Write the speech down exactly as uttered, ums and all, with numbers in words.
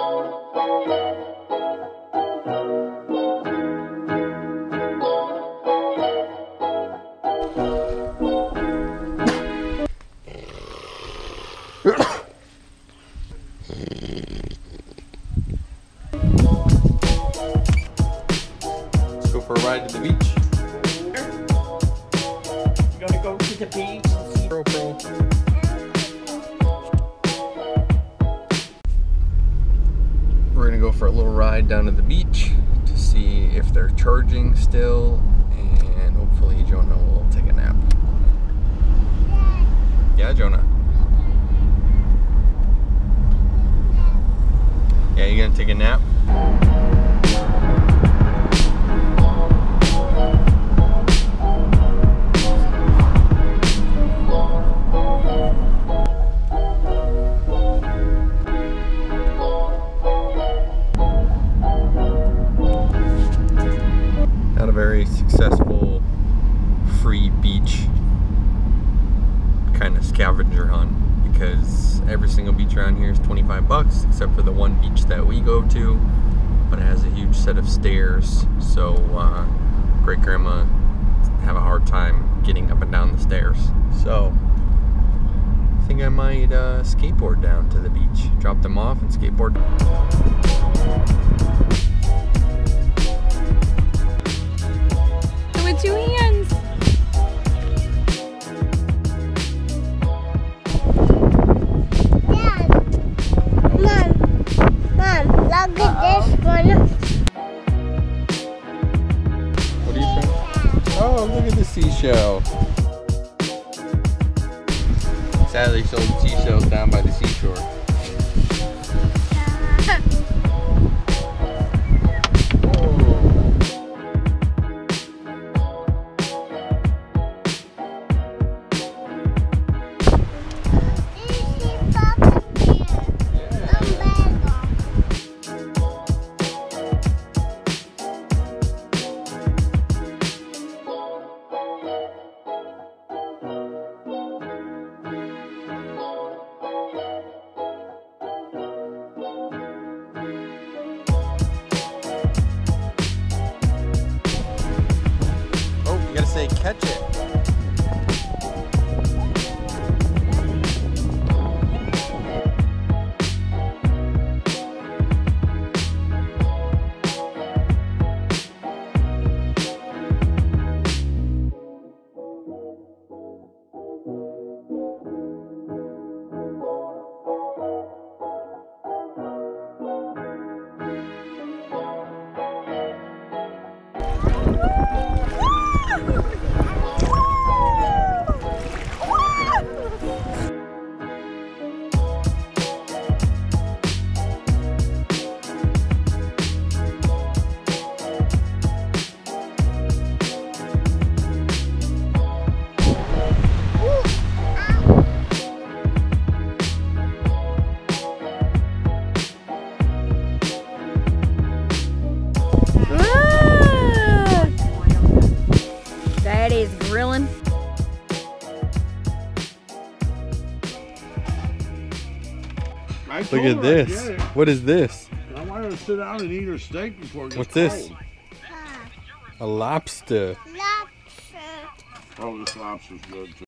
Let's go for a ride to the beach. We're gonna go to the beach and see Pro Pro. We're gonna go for a little ride down to the beach to see if they're charging still, and hopefully Jonah will take a nap. Yeah, Jonah. Yeah, you gonna take a nap? Not a very successful free beach kind of scavenger hunt, because every single beach around here is twenty-five bucks except for the one beach that we go to, but it has a huge set of stairs, so uh, great grandma have a hard time getting up and down the stairs. So I think I might uh, skateboard down to the beach, drop them off and skateboard. With two hands. Dad, Mom, Mom, look at this one. What are you trying? Oh, look at the seashell. Sadly, sold the seashells down by the seashore. You gotta say, catch it. Daddy's grilling. Look at this. What is this? I want her to sit down and eat her steak before it gets What's this? cold. A lobster. Lobster. Oh, this lobster's good too.